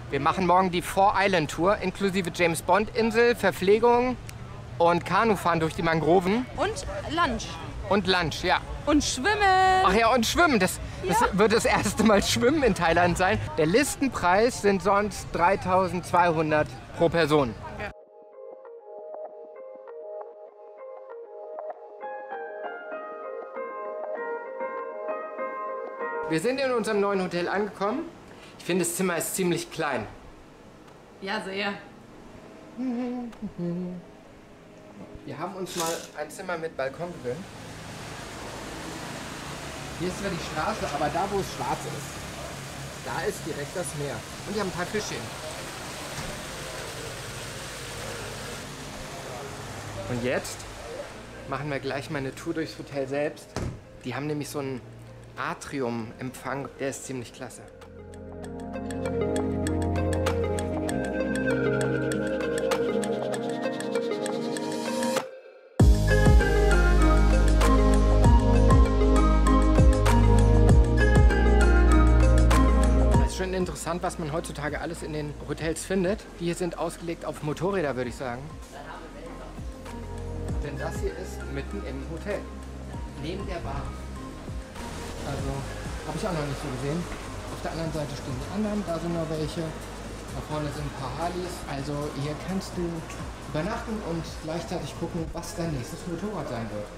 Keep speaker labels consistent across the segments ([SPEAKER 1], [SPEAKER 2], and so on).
[SPEAKER 1] Wir machen morgen die Four Island Tour, inklusive James Bond Insel, Verpflegung und Kanufahren durch die Mangroven.
[SPEAKER 2] Und Lunch.
[SPEAKER 1] Und Lunch, ja.
[SPEAKER 2] Und Schwimmen.
[SPEAKER 1] Ach ja, und Schwimmen. Das wird das erste Mal Schwimmen in Thailand sein. Der Listenpreis sind sonst 3.200 pro Person.
[SPEAKER 2] Ja.
[SPEAKER 1] Wir sind in unserem neuen Hotel angekommen. Ich finde, das Zimmer ist ziemlich klein.
[SPEAKER 2] Ja, sehr.
[SPEAKER 1] Wir haben uns mal ein Zimmer mit Balkon gewöhnt. Hier ist zwar die Straße, aber da, wo es schwarz ist, da ist direkt das Meer. Und wir haben ein paar Fischchen. Und jetzt machen wir gleich mal eine Tour durchs Hotel selbst. Die haben nämlich so einen Atrium-Empfang, der ist ziemlich klasse. Schon interessant, was man heutzutage alles in den Hotels findet. Die hier sind ausgelegt auf Motorräder, würde ich sagen. Denn das hier ist mitten im Hotel, neben der Bar. Also, habe ich auch noch nicht so gesehen. Auf der anderen Seite stehen die anderen, da sind noch welche. Da vorne sind ein paar Harleys. Also hier kannst du übernachten und gleichzeitig gucken, was dein nächstes Motorrad sein wird.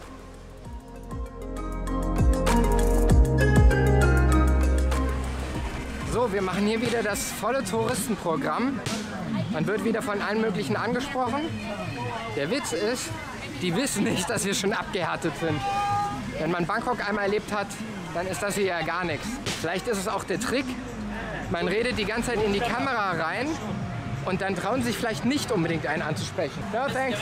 [SPEAKER 1] So, wir machen hier wieder das volle Touristenprogramm. Man wird wieder von allen möglichen angesprochen. Der Witz ist, die wissen nicht, dass wir schon abgehärtet sind. Wenn man Bangkok einmal erlebt hat, dann ist das hier ja gar nichts. Vielleicht ist es auch der Trick. Man redet die ganze Zeit in die Kamera rein und dann trauen sich vielleicht nicht unbedingt einen anzusprechen. No, thanks.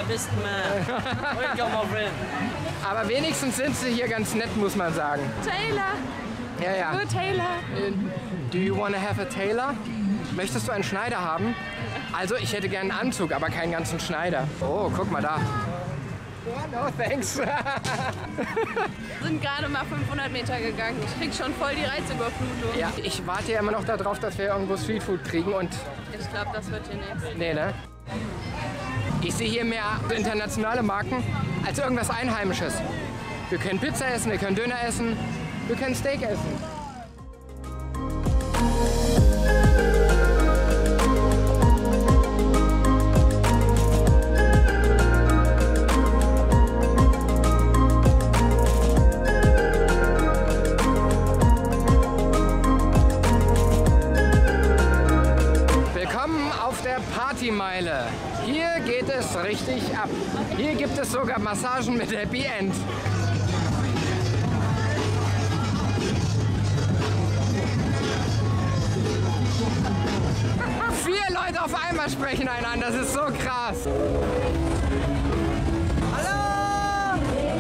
[SPEAKER 1] Aber wenigstens sind sie hier ganz nett, muss man sagen.
[SPEAKER 2] Taylor.
[SPEAKER 1] Ja, ja.
[SPEAKER 2] Nur Taylor.
[SPEAKER 1] Do you wanna have a tailor? Möchtest du einen Schneider haben? Also, ich hätte gern einen Anzug, aber keinen ganzen Schneider. Oh, guck mal da. Oh, no, thanks.
[SPEAKER 2] Wir sind gerade mal 500 Meter gegangen. Ich krieg schon voll die Reizüberflutung.
[SPEAKER 1] Ja, ich warte ja immer noch darauf, dass wir irgendwo Streetfood kriegen und...
[SPEAKER 2] Ich glaube, das wird hier nichts.
[SPEAKER 1] Nee, ne? Ich sehe hier mehr internationale Marken als irgendwas Einheimisches. Wir können Pizza essen, wir können Döner essen, wir können Steak essen. Willkommen auf der Partymeile. Hier geht es richtig ab. Hier gibt es sogar Massagen mit Happy End. Leute auf einmal sprechen einander, das ist so krass. Hallo!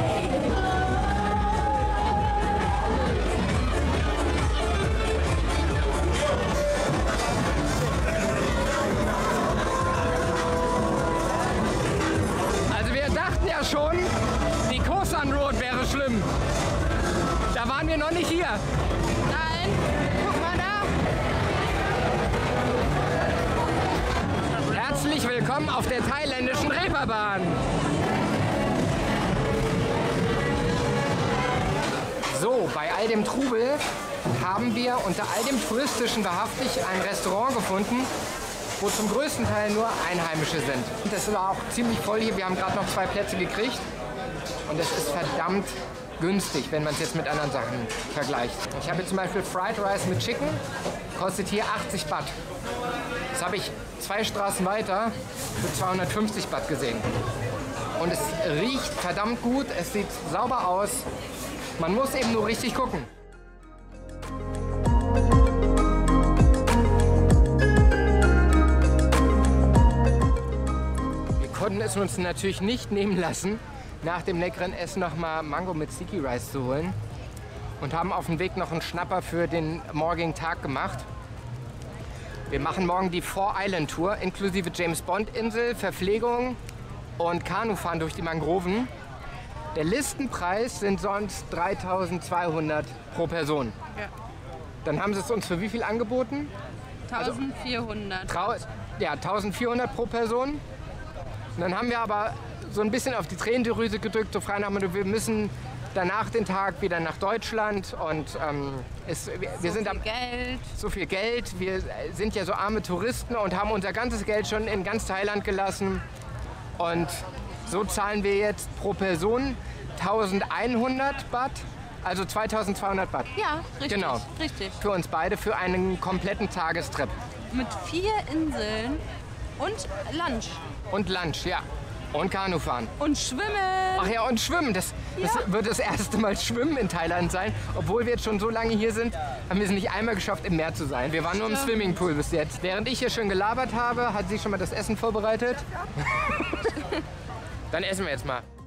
[SPEAKER 1] Also wir dachten ja schon, die Koh San Road wäre schlimm. Da waren wir noch nicht hier.
[SPEAKER 2] Nein, guck mal da.
[SPEAKER 1] Herzlich willkommen auf der thailändischen Reeperbahn. So, bei all dem Trubel haben wir unter all dem Touristischen wahrhaftig ein Restaurant gefunden, wo zum größten Teil nur Einheimische sind. Das war auch ziemlich voll hier. Wir haben gerade noch 2 Plätze gekriegt. Und es ist verdammt günstig, wenn man es jetzt mit anderen Sachen vergleicht. Ich habe hier zum Beispiel Fried Rice mit Chicken, kostet hier 80 Baht. Das habe ich 2 Straßen weiter für 250 Baht gesehen. Und es riecht verdammt gut, es sieht sauber aus. Man muss eben nur richtig gucken. Wir konnten es uns natürlich nicht nehmen lassen, nach dem leckeren Essen nochmal Mango mit Sticky Rice zu holen. Und haben auf dem Weg noch einen Schnapper für den morgigen Tag gemacht. Wir machen morgen die Four Island Tour, inklusive James Bond Insel, Verpflegung und Kanufahren durch die Mangroven. Der Listenpreis sind sonst 3.200 pro Person.
[SPEAKER 2] Ja.
[SPEAKER 1] Dann haben sie es uns für wie viel angeboten?
[SPEAKER 2] 1400.
[SPEAKER 1] Ja, 1400 pro Person. Und dann haben wir aber so ein bisschen auf die Tränendrüse gedrückt, so frei nach dem Motto, wir müssen danach den Tag wieder nach Deutschland und wir sind so viel Geld. Wir sind ja so arme Touristen und haben unser ganzes Geld schon in ganz Thailand gelassen. Und so zahlen wir jetzt pro Person 1100 Baht, also 2200 Baht.
[SPEAKER 2] Ja, richtig.
[SPEAKER 1] Genau.
[SPEAKER 2] Richtig.
[SPEAKER 1] Für uns beide für einen kompletten Tagestrip.
[SPEAKER 2] Mit 4 Inseln und Lunch.
[SPEAKER 1] Und Lunch, ja. Und Kanufahren.
[SPEAKER 2] Und Schwimmen.
[SPEAKER 1] Ach ja, und Schwimmen. Das wird das erste Mal Schwimmen in Thailand sein. Obwohl wir jetzt schon so lange hier sind, haben wir es nicht einmal geschafft, im Meer zu sein. Wir waren nur im Swimmingpool bis jetzt. Während ich hier schön gelabert habe, hat sie schon mal das Essen vorbereitet. Dann essen wir jetzt mal.